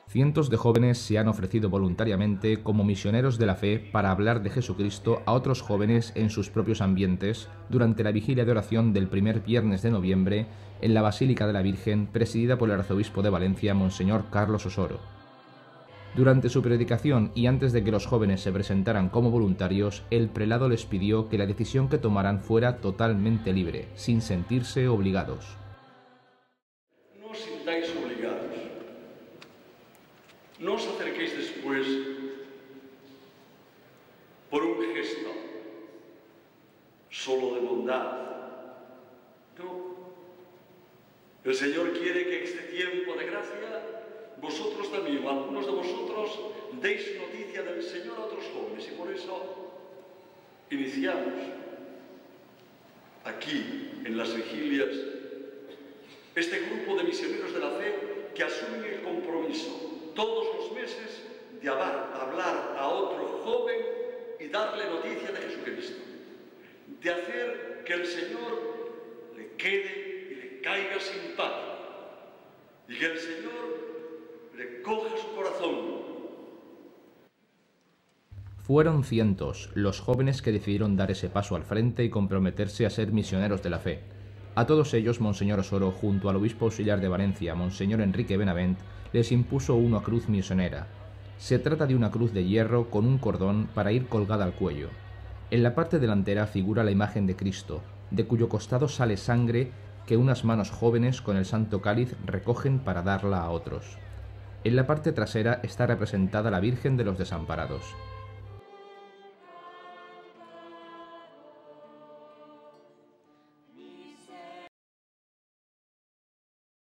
Cientos de jóvenes se han ofrecido voluntariamente como misioneros de la fe para hablar de Jesucristo a otros jóvenes en sus propios ambientes durante la vigilia de oración del primer viernes de noviembre en la Basílica de la Virgen, presidida por el arzobispo de Valencia, Monseñor Carlos Osoro. Durante su predicación y antes de que los jóvenes se presentaran como voluntarios, el prelado les pidió que la decisión que tomaran fuera totalmente libre, sin sentirse obligados. No os sintáis obligados. No os acerquéis después por un gesto solo de bondad. No. El Señor quiere que este tiempo de gracia vosotros también, o algunos de vosotros, deis noticia del Señor a otros jóvenes, y por eso iniciamos aquí, en las vigilias, este grupo de misioneros de la fe que asumen el compromiso todos los meses de hablar a otro joven y darle noticia de Jesucristo, de hacer que el Señor le quede y le caiga simpático, y que el Señor le coja su corazón. Fueron cientos los jóvenes que decidieron dar ese paso al frente y comprometerse a ser misioneros de la fe. A todos ellos, Monseñor Osoro, junto al obispo auxiliar de Valencia, Monseñor Enrique Benavent, les impuso una cruz misionera. Se trata de una cruz de hierro con un cordón para ir colgada al cuello. En la parte delantera figura la imagen de Cristo, de cuyo costado sale sangre que unas manos jóvenes con el santo cáliz recogen para darla a otros. En la parte trasera está representada la Virgen de los Desamparados.